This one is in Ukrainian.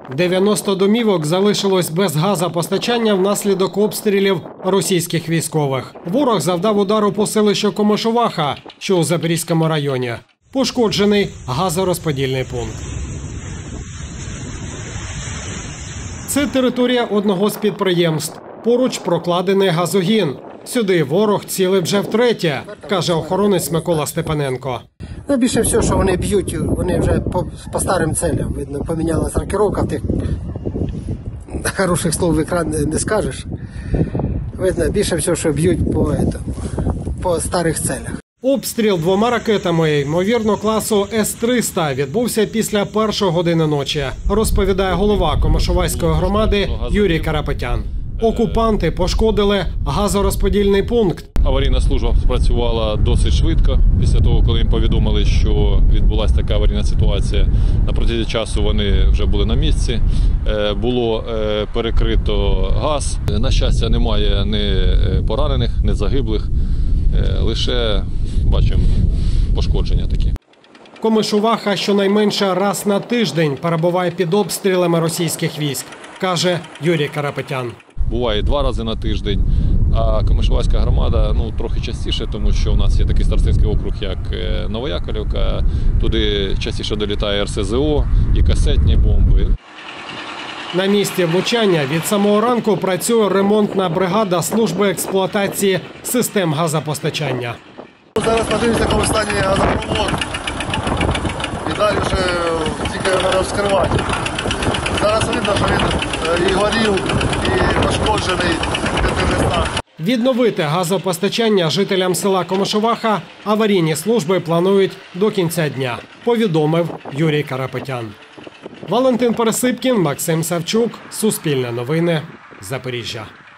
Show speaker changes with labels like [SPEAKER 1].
[SPEAKER 1] 90 домівок залишилось без газопостачання внаслідок обстрілів російських військових. Ворог завдав удару по селищу Комишуваха, що у Запорізькому районі. Пошкоджений газорозподільний пункт. Це територія одного з підприємств. Поруч прокладений газогін. Сюди ворог цілив вже втретє, каже охоронець Микола Степаненко.
[SPEAKER 2] Більше всього, що вони б'ють, вони вже по старим целям. Видно, помінялась рокировка, тих хороших слов в екран не скажеш. Видно, більше всього, що б'ють по старих целях.
[SPEAKER 1] Обстріл двома ракетами, ймовірно, класу С-300, відбувся після 1-ї години ночі, розповідає голова Комишувацької громади Юрій Карапетян. Окупанти пошкодили газорозподільний пункт.
[SPEAKER 3] Аварійна служба спрацювала досить швидко. Після того, коли їм повідомили, що відбулася така аварійна ситуація, на протязі часу вони вже були на місці. Було перекрито газ. На щастя, немає ні поранених, ні загиблих. Лише, бачимо, пошкодження такі.
[SPEAKER 1] Комишуваха щонайменше раз на тиждень перебуває під обстрілами російських військ, каже Юрій Карапетян.
[SPEAKER 3] Буває 2 рази на тиждень, а Комишувацька громада трохи частіше, тому що у нас є такий старостинський округ, як Новояковлівка. Туди частіше долітає РСЗО і касетні бомби.
[SPEAKER 1] На місці влучання від самого ранку працює ремонтна бригада служби експлуатації систем газопостачання.
[SPEAKER 4] Зараз знаходимося в такому стані газопровод. І далі вже тільки треба вскривати. Зараз видно, що він і горів, і пошкоджений в 5 містах.
[SPEAKER 1] Відновити газопостачання жителям села Комишуваха аварійні служби планують до кінця дня, повідомив Юрій Карапетян. Валентин Пересипкін, Максим Савчук, Суспільне новини, Запоріжжя.